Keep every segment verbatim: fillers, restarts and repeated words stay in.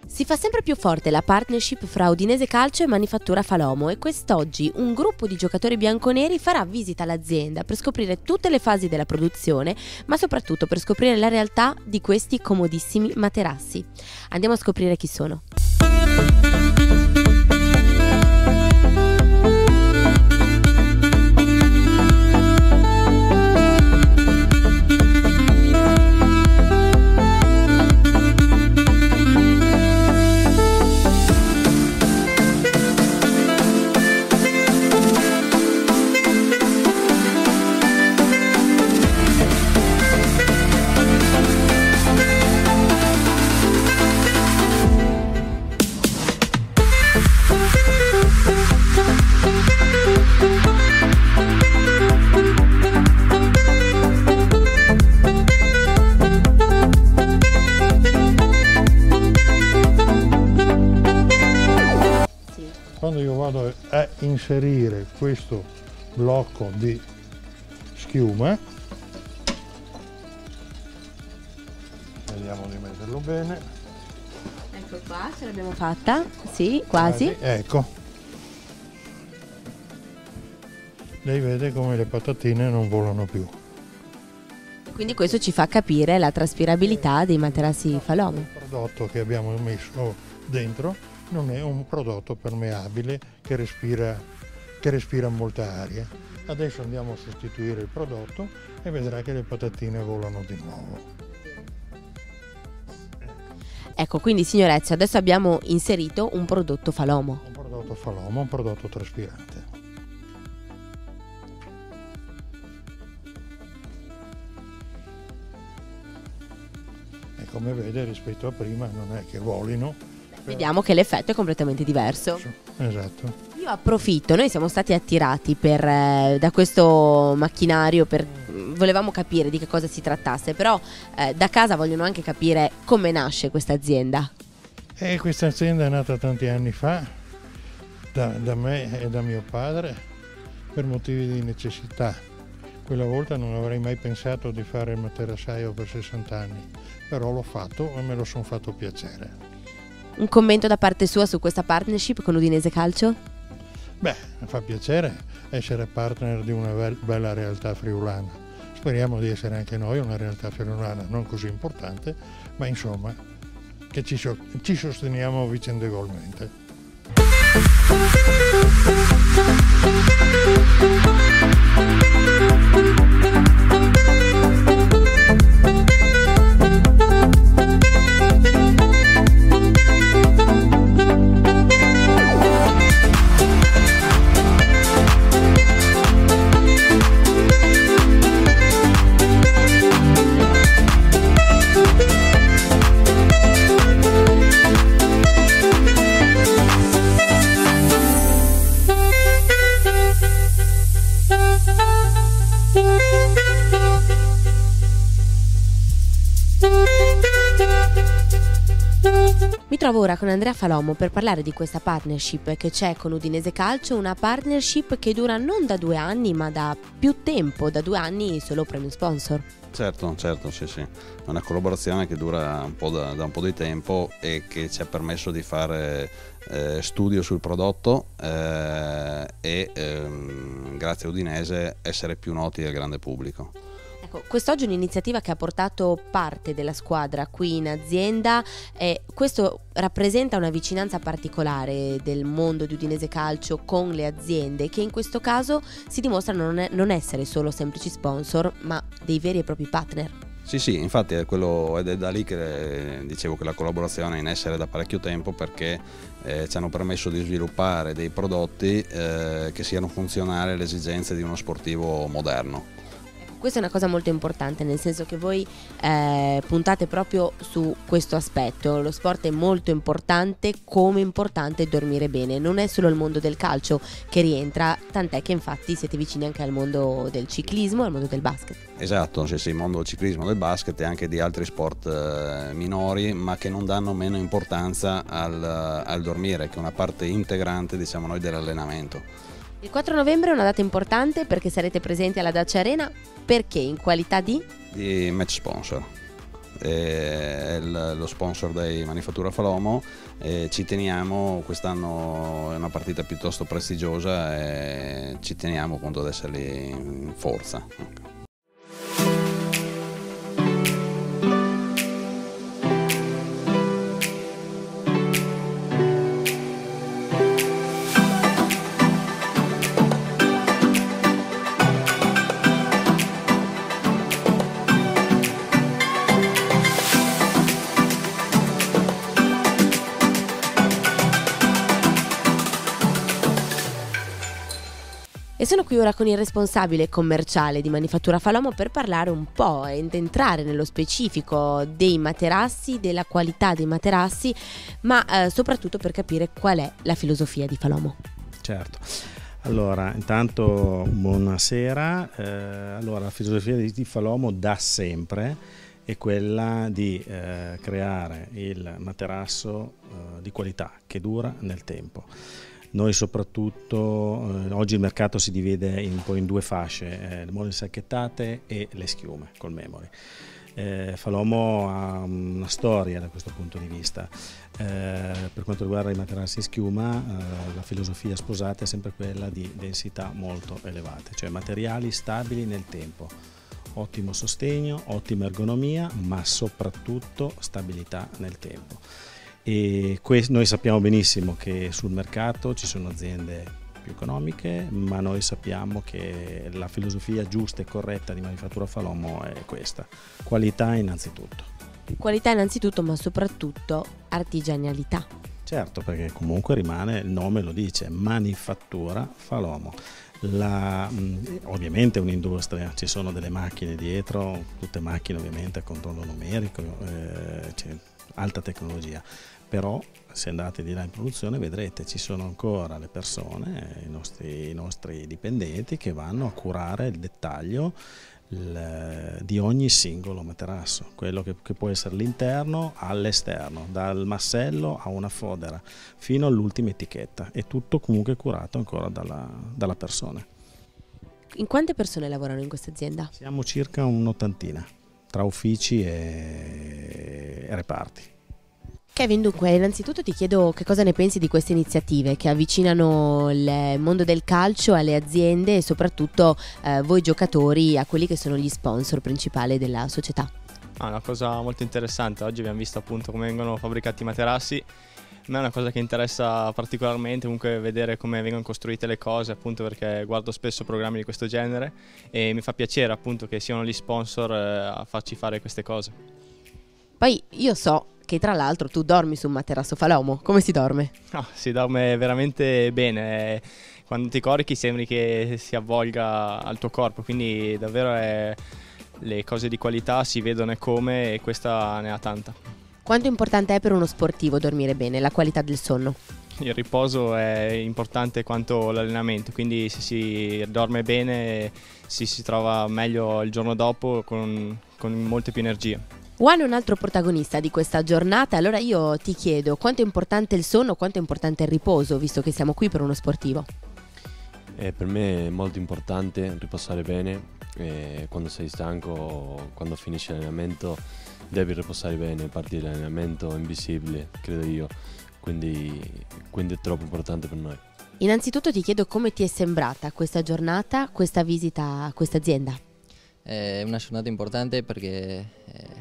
Si fa sempre più forte la partnership fra Udinese Calcio e Manifattura Falomo e quest'oggi un gruppo di giocatori bianconeri farà visita all'azienda per scoprire tutte le fasi della produzione, ma soprattutto per scoprire la realtà di questi comodissimi materassi. Andiamo a scoprire chi sono. Quando io vado a inserire questo blocco di schiuma, vediamo di metterlo bene. Ecco qua, ce l'abbiamo fatta, sì, quasi. quasi. Ecco, lei vede come le patatine non volano più. Quindi questo ci fa capire la traspirabilità dei materassi Falomo. Il prodotto che abbiamo messo dentro non è un prodotto permeabile che respira, che respira molta aria. Adesso andiamo a sostituire il prodotto e vedrà che le patatine volano di nuovo. Ecco, quindi signor Ezio, adesso abbiamo inserito un prodotto Falomo. Un prodotto Falomo, un prodotto traspirante. E come vede, rispetto a prima non è che volino. Vediamo che l'effetto è completamente diverso. Esatto. Io approfitto, noi siamo stati attirati per, eh, da questo macchinario, per, volevamo capire di che cosa si trattasse, però eh, da casa vogliono anche capire come nasce questa azienda. E questa azienda è nata tanti anni fa, da, da me e da mio padre, per motivi di necessità. Quella volta non avrei mai pensato di fare il materassaio per sessanta anni, però l'ho fatto e me lo sono fatto piacere. Un commento da parte sua su questa partnership con Udinese Calcio? Beh, fa piacere essere partner di una bella realtà friulana. Speriamo di essere anche noi una realtà friulana non così importante, ma insomma che ci, so ci sosteniamo vicendevolmente. Mi trovo ora con Andrea Falomo per parlare di questa partnership che c'è con Udinese Calcio, una partnership che dura non da due anni ma da più tempo, da due anni solo premium sponsor. Certo, certo, sì, sì. È una collaborazione che dura un po' da, da un po' di tempo e che ci ha permesso di fare eh, studio sul prodotto eh, e ehm, grazie a Udinese essere più noti al grande pubblico. Ecco, quest'oggi è un'iniziativa che ha portato parte della squadra qui in azienda e questo rappresenta una vicinanza particolare del mondo di Udinese Calcio con le aziende che in questo caso si dimostrano non, è, non essere solo semplici sponsor ma dei veri e propri partner. Sì, sì, infatti è quello, ed è da lì che dicevo che la collaborazione è in essere da parecchio tempo perché eh, ci hanno permesso di sviluppare dei prodotti eh, che siano funzionali alle esigenze di uno sportivo moderno. Questa è una cosa molto importante, nel senso che voi eh, puntate proprio su questo aspetto. Lo sport è molto importante, come importante è dormire bene. Non è solo il mondo del calcio che rientra, tant'è che infatti siete vicini anche al mondo del ciclismo e al mondo del basket. Esatto, sì, sì, il mondo del ciclismo, del basket e anche di altri sport eh, minori, ma che non danno meno importanza al, al dormire, che è una parte integrante, diciamo noi, dell'allenamento. Il quattro novembre è una data importante perché sarete presenti alla Dacia Arena, perché in qualità di? Di match sponsor. è il, lo sponsor dei Manifattura Falomo, e ci teniamo, quest'anno è una partita piuttosto prestigiosa e ci teniamo appunto ad esserli in forza. E sono qui ora con il responsabile commerciale di Manifattura Falomo per parlare un po' ed entrare nello specifico dei materassi, della qualità dei materassi, ma eh, soprattutto per capire qual è la filosofia di Falomo. Certo. Allora, intanto buonasera. Eh, allora, la filosofia di Falomo da sempre è quella di eh, creare il materasso eh, di qualità che dura nel tempo. Noi soprattutto, eh, oggi il mercato si divide in, un po' in due fasce, eh, le molle sacchettate e le schiume col memory. Eh, Falomo ha una storia da questo punto di vista. Eh, per quanto riguarda i materassi in schiuma, eh, la filosofia sposata è sempre quella di densità molto elevate, cioè materiali stabili nel tempo, ottimo sostegno, ottima ergonomia, ma soprattutto stabilità nel tempo. E noi sappiamo benissimo che sul mercato ci sono aziende più economiche, ma noi sappiamo che la filosofia giusta e corretta di Manifattura Falomo è questa: qualità innanzitutto. Qualità innanzitutto, ma soprattutto artigianalità. Certo, perché comunque rimane, il nome lo dice, Manifattura Falomo. La, ovviamente è un'industria, ci sono delle macchine dietro, tutte macchine ovviamente a controllo numerico, eh, c'è alta tecnologia, però se andate di là in produzione vedrete ci sono ancora le persone, i nostri, i nostri dipendenti che vanno a curare il dettaglio il, di ogni singolo materasso, quello che, che può essere l'interno all'esterno, dal massello a una fodera fino all'ultima etichetta, è tutto comunque curato ancora dalla, dalla persona. In quante persone lavorano in questa azienda? Siamo circa un'ottantina tra uffici e, e reparti. Kevin, dunque, innanzitutto ti chiedo che cosa ne pensi di queste iniziative che avvicinano il mondo del calcio alle aziende e soprattutto eh, voi giocatori a quelli che sono gli sponsor principali della società. Ah, una cosa molto interessante, oggi abbiamo visto appunto come vengono fabbricati i materassi. A me è una cosa che interessa particolarmente, comunque vedere come vengono costruite le cose, appunto perché guardo spesso programmi di questo genere e mi fa piacere appunto che siano gli sponsor eh, a farci fare queste cose. Poi io so che tra l'altro tu dormi su un materasso Falomo, come si dorme? No, si dorme veramente bene, quando ti corichi sembri che si avvolga al tuo corpo, quindi davvero è, le cose di qualità si vedono e come, e questa ne ha tanta. Quanto importante è per uno sportivo dormire bene, la qualità del sonno? Il riposo è importante quanto l'allenamento, quindi se si dorme bene si, si trova meglio il giorno dopo con, con molte più energie. Juan è un altro protagonista di questa giornata, allora io ti chiedo quanto è importante il sonno, quanto è importante il riposo, visto che siamo qui per uno sportivo. Eh, per me è molto importante riposare bene, eh, quando sei stanco, quando finisci l'allenamento devi riposare bene, parti dell'allenamento è invisibile, credo io, quindi, quindi è troppo importante per noi. Innanzitutto ti chiedo come ti è sembrata questa giornata, questa visita a questa azienda. È una giornata importante perché eh,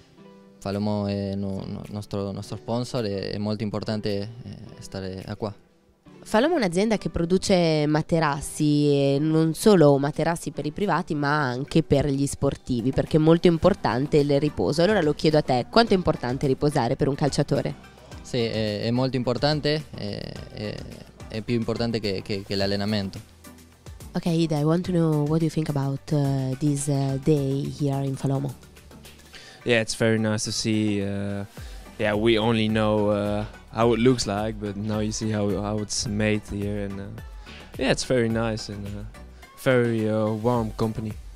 Falomo è il no, no, nostro, nostro sponsor e è molto importante eh, stare qua. Falomo è un'azienda che produce materassi, e non solo materassi per i privati ma anche per gli sportivi, perché è molto importante il riposo. Allora lo chiedo a te, quanto è importante riposare per un calciatore? Sì, è, è molto importante, è, è, è più importante che, che, che l'allenamento. Okay, Ida, I want to know what do you think about uh, this uh, day here in Falomo? Yeah, it's very nice to see. Uh, yeah, we only know uh, how it looks like, but now you see how how it's made here, and uh, yeah, it's very nice and uh, very uh, warm company.